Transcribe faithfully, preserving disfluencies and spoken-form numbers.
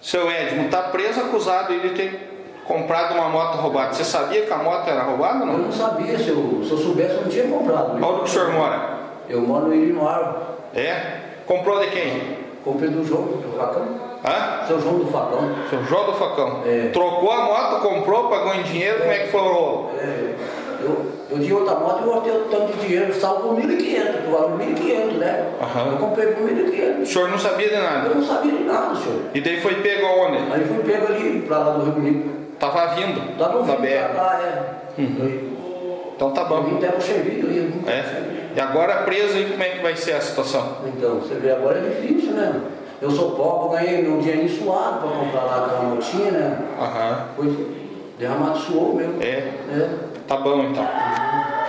Seu Edmo, tá preso acusado de ter comprado uma moto roubada. Você sabia que a moto era roubada ou não? Eu não sabia, se eu, se eu soubesse eu não tinha comprado. Onde que o senhor mora? Eu moro no Irinoaro. É? Comprou de quem? Comprei do João, do Facão. Hã? Seu João do Facão. Seu João do Facão. É. Trocou a moto, comprou, pagou em dinheiro, é. Como é que foi o rolo? É. Eu, eu tinha outra moto e eu gostei tanto de dinheiro, estava por mil e quinhentos, por valor mil e quinhentos, né? Uhum. Eu comprei por mil e quinhentos. O senhor não sabia de nada? Eu não sabia de nada, senhor. E daí foi pego aonde? Aí fui pego ali, pra lá do Rio Bonito. Tava vindo? Tava vindo da B R. pra lá, é. Uhum. Então tá bom. Eu vim até pro serviço aí. É. E agora preso aí, como é que vai ser a situação? Então, você vê, agora é difícil, né? Eu sou pobre, eu ganhei meu dinheirinho suado pra comprar lá aquela motinha, né? Aham. Foi derramado suor mesmo. É. É. Tá bom então.